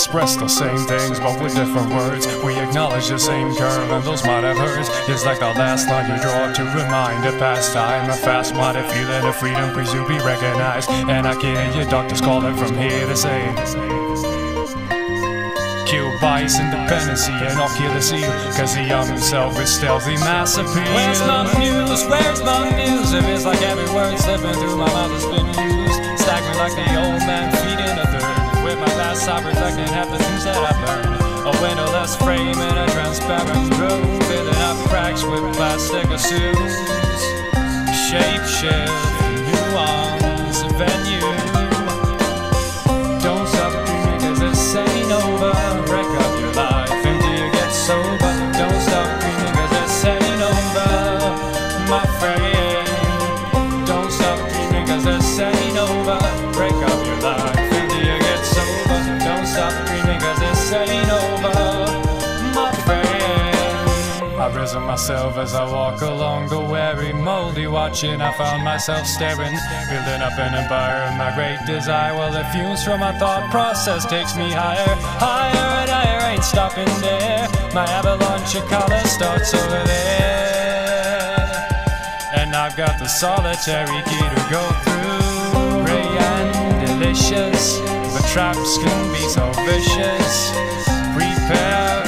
express the same things, but with different words. We acknowledge the same curve, and those might have hurts. It's like the last line you draw to remind a past time. A fast-minded feeling of freedom, please you be recognized. And I can hear your doctors calling from here to say, kill bias, independency, and I'll kill the seal, cause the young himself is stealthy mass appeal. Where's my muse? Where's my muse? If it's like every word slipping through my mouth has been used, staggering like the old man feeding a third. With my past I reflecting half the things that I've learned. A windowless frame in a transparent room, filling up cracks with plastic assumes. Shape shift, nuance, venue. Don't stop dreaming cause this ain't over. Wreck up your life until you get sober. Don't stop dreaming cause this ain't over, my friend. Don't stop dreaming cause this ain't over. Break up your life until you get sober. Don't stop dreaming cause this ain't over, my friend. I've risen myself as I walk along the weary, moldy watching. I found myself staring, building up an empire of my great desire. Well, the fumes from my thought process takes me higher, higher and higher, ain't stopping there. My avalanche of color starts over there, and I've got the solitary key to go through. Ray and delicious, but traps can be so vicious. Prepare